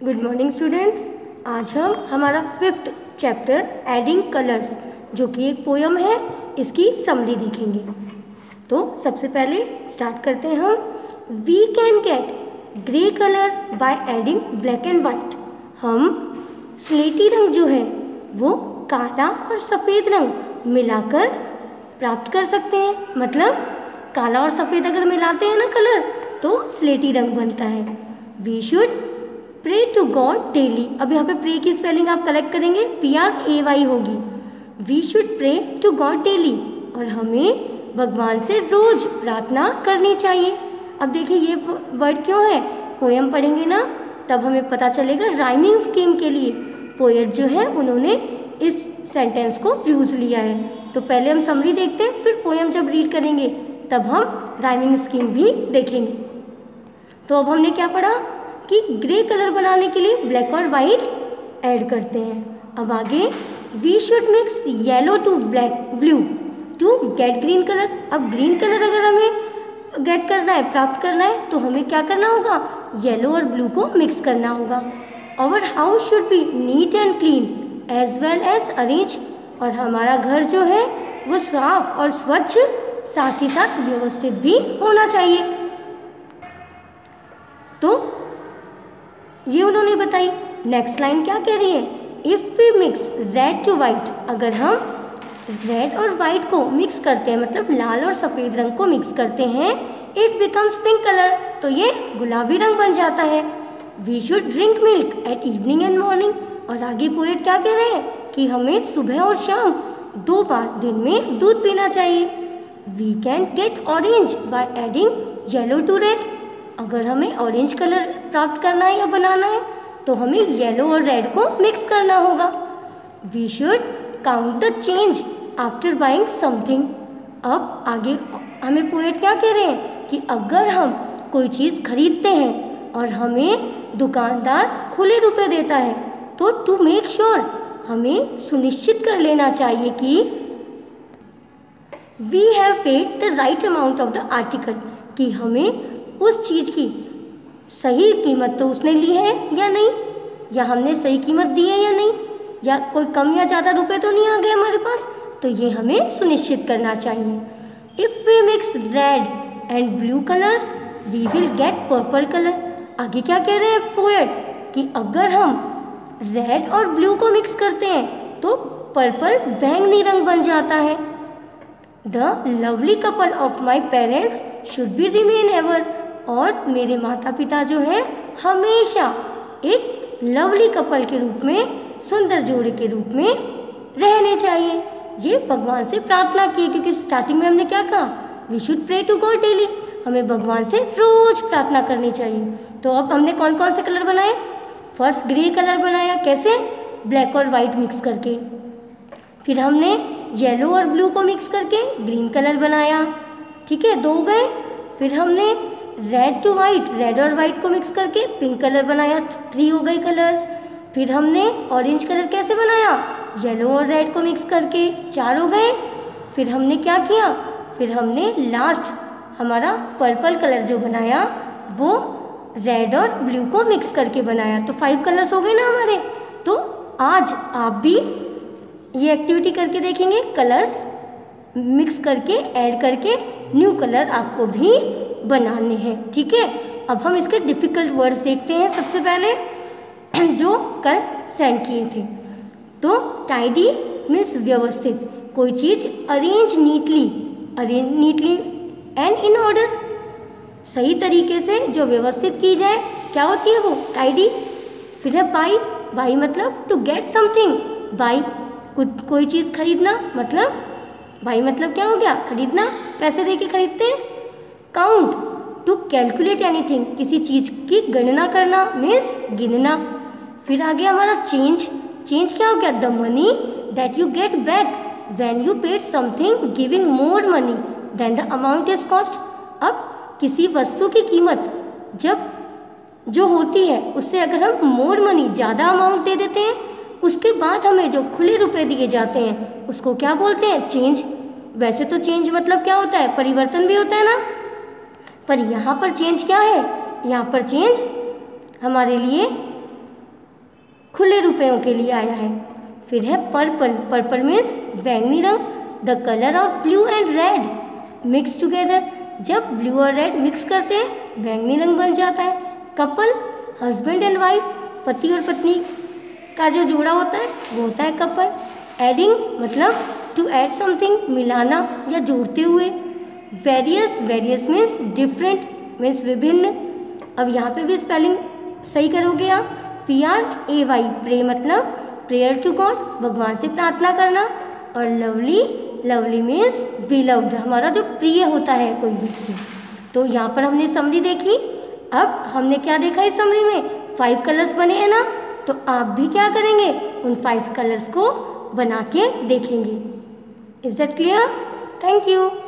Good morning students. आज हम हमारा 5th चैप्टर एडिंग कलर्स जो कि एक पोयम है, इसकी समरी देखेंगे। तो सबसे पहले स्टार्ट करते हैं हम। We can get grey colour by adding black and white. हम स्लेटी रंग जो है वो काला और सफ़ेद रंग मिलाकर प्राप्त कर सकते हैं। मतलब काला और सफ़ेद अगर मिलाते हैं ना कलर, तो स्लेटी रंग बनता है। We should pray to God daily. अब यहाँ पे प्रे की स्पेलिंग आप करेक्ट करेंगे, PRAY होगी। We should pray to God daily, और हमें भगवान से रोज प्रार्थना करनी चाहिए। अब देखिए ये वर्ड क्यों है, पोयम पढ़ेंगे ना तब हमें पता चलेगा। राइमिंग स्कीम के लिए पोएट जो है उन्होंने इस सेंटेंस को यूज़ लिया है। तो पहले हम समरी देखते हैं, फिर पोयम जब रीड करेंगे तब हम राइमिंग स्कीम भी देखेंगे। तो अब हमने क्या पढ़ा कि ग्रे कलर बनाने के लिए ब्लैक और वाइट ऐड करते हैं। अब आगे we should mix yellow to blue to get green colour. अब ग्रीन कलर अगर हमें गेट करना है, प्राप्त करना है, तो हमें क्या करना होगा, येलो और ब्लू को मिक्स करना होगा। Our house should be neat and clean as well as arrange. और हमारा घर जो है वो साफ और स्वच्छ साथ ही साथ व्यवस्थित भी होना चाहिए। तो ये उन्होंने बताई। नेक्स्ट लाइन क्या कह रही है, if we mix red to white. अगर हम रेड और वाइट को मिक्स करते हैं, मतलब लाल और सफ़ेद रंग को मिक्स करते हैं, इट बिकम्स पिंक कलर, तो ये गुलाबी रंग बन जाता है। We should drink milk at evening and morning. और आगे पोएट क्या कह रहे हैं कि हमें सुबह और शाम 2 बार दिन में दूध पीना चाहिए। We can get orange by adding yellow to red. अगर हमें ऑरेंज कलर प्राप्त करना है या बनाना है, तो हमें येलो और रेड को मिक्स करना होगा। We should count the change after buying something. अब आगे हमें पोएट क्या कह रहे हैं कि अगर हम कोई चीज़ खरीदते हैं और हमें दुकानदार खुले रुपए देता है, तो टू मेक श्योर हमें सुनिश्चित कर लेना चाहिए कि we have paid the right amount of the article, कि हमें उस चीज़ की सही कीमत तो उसने ली है या नहीं, या हमने सही कीमत दी है या नहीं, या कोई कम या ज़्यादा रुपए तो नहीं आ गए हमारे पास, तो ये हमें सुनिश्चित करना चाहिए। If we mix red and blue colours we will get purple colour. आगे क्या कह रहे हैं पोएट कि अगर हम रेड और ब्लू को मिक्स करते हैं तो पर्पल बैंगनी रंग बन जाता है। The lovely couple of my parents should be remain ever. और मेरे माता पिता जो हैं हमेशा एक लवली कपल के रूप में, सुंदर जोड़े के रूप में रहने चाहिए। ये भगवान से प्रार्थना की, क्योंकि स्टार्टिंग में हमने क्या कहा, we should pray to God daily, हमें भगवान से रोज प्रार्थना करनी चाहिए। तो अब हमने कौन कौन से कलर बनाए, फर्स्ट ग्रे कलर बनाया, कैसे, ब्लैक और वाइट मिक्स करके। फिर हमने येलो और ब्लू को मिक्स करके ग्रीन कलर बनाया, ठीक है, 2 गए। फिर हमने रेड टू वाइट, रेड और वाइट को मिक्स करके पिंक कलर बनाया, 3 हो गए कलर्स। फिर हमने ऑरेंज कलर कैसे बनाया, येलो और रेड को मिक्स करके, 4 हो गए। फिर हमने क्या किया, फिर हमने लास्ट हमारा पर्पल कलर जो बनाया वो रेड और ब्लू को मिक्स करके बनाया, तो 5 कलर्स हो गए ना हमारे। तो आज आप भी ये एक्टिविटी करके देखेंगे, कलर्स मिक्स करके, ऐड करके न्यू कलर आपको भी बनाने हैं, ठीक है। अब हम इसके डिफ़िकल्ट वर्ड्स देखते हैं सबसे पहले, जो कल सेंड किए थे। तो टाइडी मीन्स व्यवस्थित, कोई चीज़ arrange neatly and in order, सही तरीके से जो व्यवस्थित की जाए, क्या होती है वो, टाइडी। फिर है बाई मतलब टू गेट समथिंग, बाई कोई चीज़ खरीदना, मतलब बाई मतलब क्या हो गया, खरीदना, पैसे दे के खरीदते हैं। काउंट टू कैलकुलेट एनीथिंग, किसी चीज़ की गणना करना मीन्स गिनना। फिर आगे हमारा चेंज क्या हो गया, the money that you get back when you paid something giving more money than the amount is cost. अब किसी वस्तु की कीमत जब जो होती है उससे अगर हम मोर मनी, ज़्यादा अमाउंट दे देते हैं, उसके बाद हमें जो खुले रुपए दिए जाते हैं उसको क्या बोलते हैं, चेंज। वैसे तो चेंज मतलब क्या होता है, परिवर्तन भी होता है ना, पर यहाँ पर चेंज क्या है, यहाँ पर चेंज हमारे लिए खुले रुपयों के लिए आया है। फिर है पर्पल, पर्पल मीन्स बैंगनी रंग, the colour of blue and red mix together, जब ब्लू और रेड मिक्स करते हैं बैंगनी रंग बन जाता है। कपल, हस्बैंड एंड वाइफ, पति और पत्नी का जो जोड़ा होता है वो होता है कपल। एडिंग मतलब टू ऐड समथिंग, मिलाना या जोड़ते हुए। Various, various means different means विभिन्न। अब यहाँ पे भी स्पेलिंग सही करोगे आप। PRAY, प्रे मतलब प्रेयर टू गॉड, भगवान से प्रार्थना करना। और लवली, लवली मीन्स बिलव्ड, हमारा जो प्रिय होता है कोई व्यक्ति। तो यहाँ पर हमने समरी देखी। अब हमने क्या देखा इस समरी में, 5 कलर्स बने हैं ना, तो आप भी क्या करेंगे, उन 5 कलर्स को बना के देखेंगे। Is that clear? Thank you.